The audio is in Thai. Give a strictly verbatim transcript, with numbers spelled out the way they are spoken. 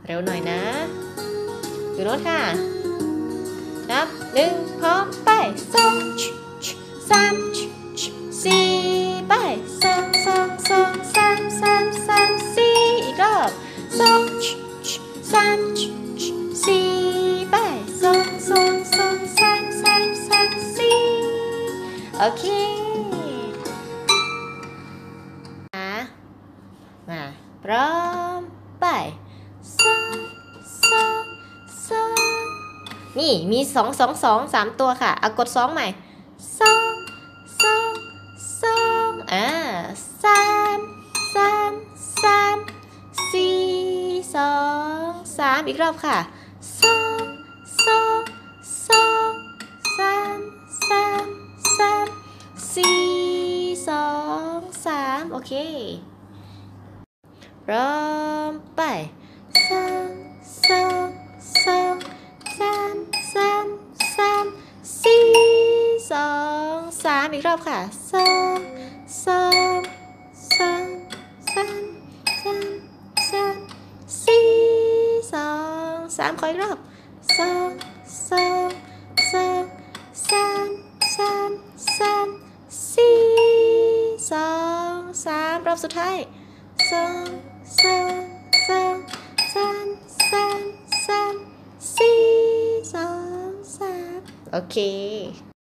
เร็วหน่อยนะอยู่โน้นค่ะนับหนึ่งพร้อมไปสองสามสี่ไปสองสองสองสามสามสามสี่อีกรอบสองสามสี่ไปสองสองสองสามสามสามสี่โอเคมาพร้อมไปสองสองสองนี่มีสองสองสองสามตัวค่ะเอากดสองใหม่สองสองสองอ่าสามสามสามสี่สองสามอีกรอบค่ะสองสองสองสามสามสามสี่สองสามโอเคพร้อมไปสองสองสองสามสามสามสี่สองสามอีกรอบค่ะสองสองสองสามสามสามสี่สองสามขออีกรอบสองสองสองสามสามสามสี่สองสามรอบสุดท้ายสองสองสองสามสามสามสี่สองสามโอเค